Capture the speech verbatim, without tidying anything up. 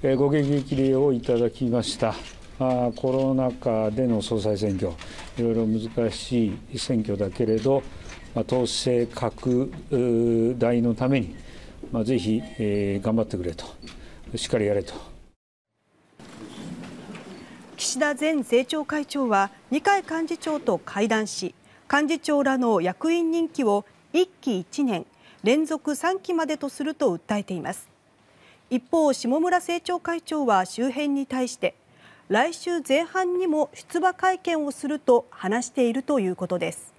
ご激励をいただきました。コロナ禍での総裁選挙、いろいろ難しい選挙だけれど、党勢拡大のために、ぜひ頑張ってくれと、しっかりやれと。 岸田前政調会長は二階幹事長と会談し、幹事長らの役員任期をいっきいちねん、連続さんきまでとすると訴えています。一方、下村政調会長は周辺に対して、来週前半にも出馬会見をすると話しているということです。